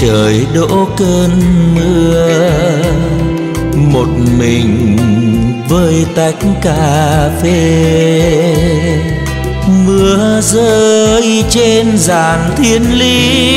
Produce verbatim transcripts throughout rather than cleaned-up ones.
trời đổ cơn mưa, một mình với tách cà phê. Mưa rơi trên giàn thiên lý,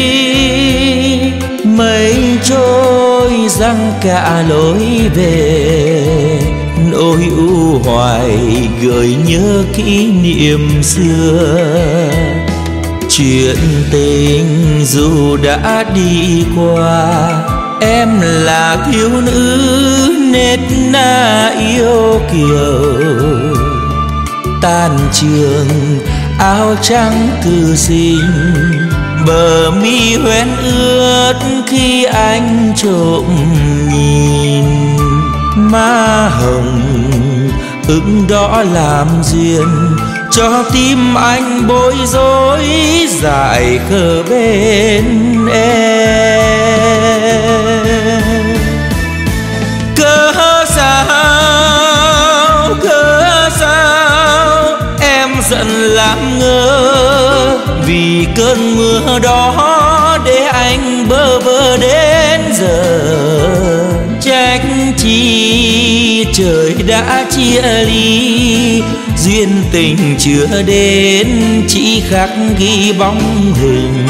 mây trôi giăng cả lối về. Nỗi u hoài gợi nhớ kỷ niệm xưa, chuyện tình dù đã đi qua. Em là thiếu nữ nết na yêu kiều, tan trường áo trắng thư sinh, bờ mi hoen ướt khi anh trộm nhìn. Má hồng ửng đỏ làm duyên cho tim anh bối rối, dại khờ bên em. Cớ sao, cớ sao em giận làm ngơ, vì cơn mưa đó để anh bơ vơ đến giờ. Trách chi trời đã chia ly, duyên tình chưa đến chỉ khắc ghi bóng hình.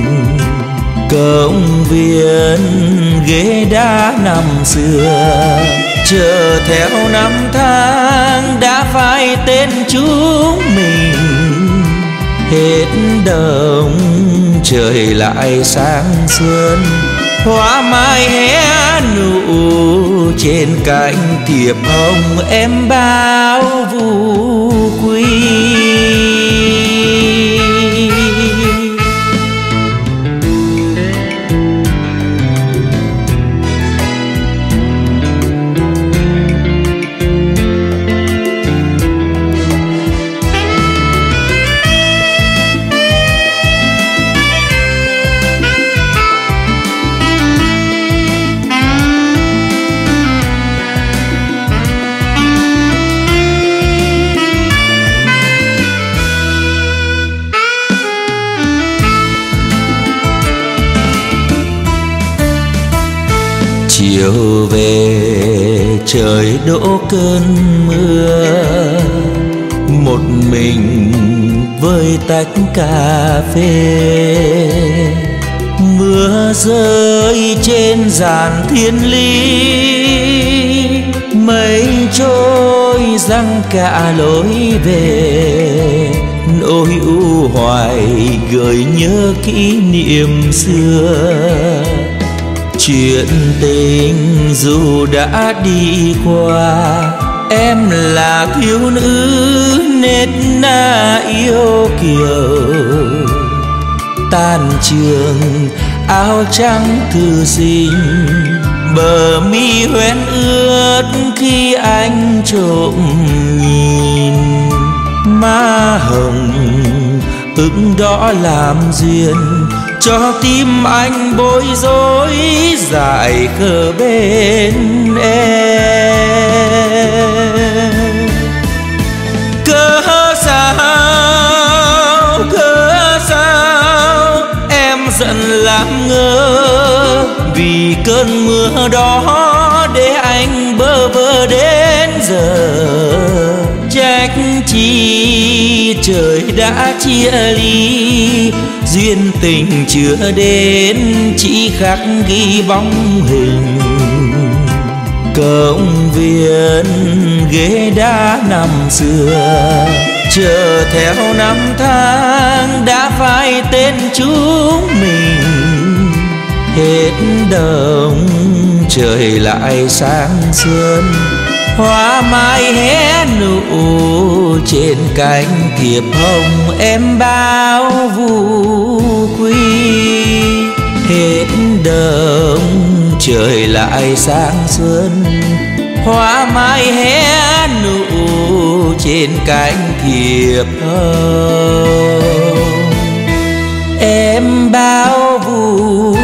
Công viên ghế đá năm xưa, chờ theo năm tháng đã phai tên chúng mình. Hết đông trời lại sáng xuân, hoa mai hé nụ trên cánh thiệp hồng em bao vu quy. Chiều về trời đổ cơn mưa, một mình với tách cà phê. Mưa rơi trên giàn thiên lý, mây trôi giăng cả lối về. Nỗi u hoài gợi nhớ kỷ niệm xưa, chuyện tình dù đã đi qua. Em là thiếu nữ nết na yêu kiều, tan trường áo trắng thư sinh, bờ mi hoen ướt khi anh trộm nhìn. Má hồng ửng đỏ làm duyên cho tim anh bối rối, dại khờ bên em. Cớ sao, cớ sao em giận làm ngơ, vì cơn mưa đó để anh bơ vơ đến giờ. Trách chi trời đã chia ly, duyên tình chưa đến chỉ khắc ghi bóng hình. Công viên ghế đá năm xưa, chờ theo năm tháng đã phai tên chúng mình. Hết đông trời lại sáng xuân, hoa mai hé nụ trên cánh thiệp hồng em bao vu quy. Hết đông trời lại sáng xuân, hoa mai hé nụ trên cánh thiệp hồng em bao vu